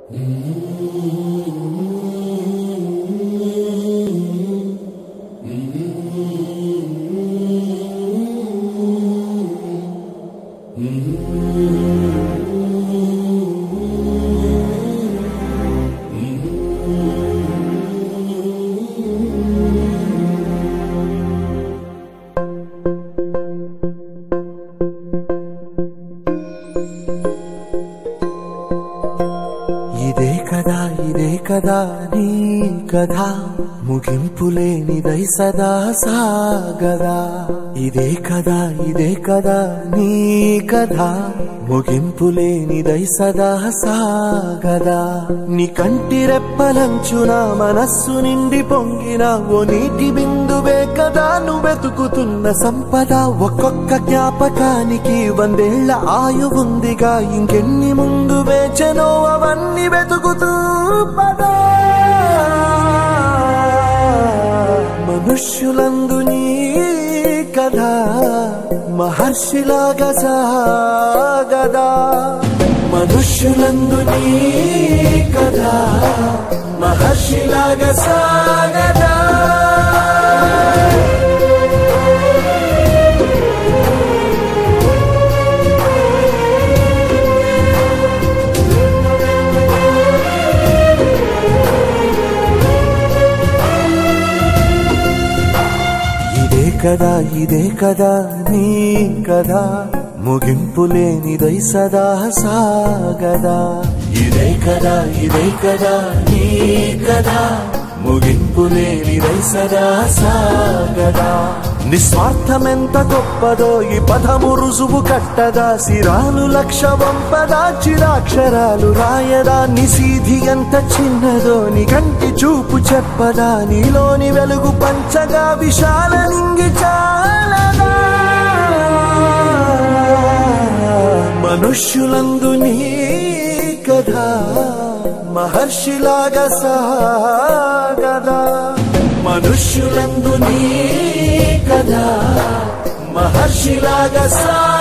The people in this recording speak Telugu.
ఇదే కదా నీ కథ ముగింపులేనిదై సదా సాగదా. ఇదే కదా నీ కథ ముగింపులేనిదై సదా సాగదా. నీ కంటి రెప్పలంచున మనస్సు నిండి పొంగిన ఓ నీటి బిందువే కదా నువ్వెతుకుతున్న సంపద. ఒక్కొక్క జ్ఞాపకానికి 100 ఏళ్ల ఆయువుందిగా, ఇంకెన్ని ముందు వేచనో అవన్నీ వెతుకుతూ పదా. మనుష్యులందు నీ కథ మహర్షిలాగా సాగదా. మనుష్యులందు నీ కథ మహర్షిలాగా సాగదా. ఇదే కదా నీ కథ ముగింపులేనిదై సదా సాగదా. ఇదే కదా నీ కథ ముగింపులేనిదై సదా సాగదా. నిస్వార్థమెంత గొప్పదో ఈ పదము రుజువు కట్టదా. సిరాలు 1,00,000 వంపదా, చిరాక్షరాలు రాయదా. నిశీధి ఎంత చిన్నదో నీ కంటి చూపు చెప్పదా. నీలోని వెలుగు పంచగా విశాల నింగి చాలదా. మనుష్యులందు నీ కథ మహర్షిలాగా సాగదా. మనుష్యులందు నీ కథ మహర్షిలాగా సాగదా.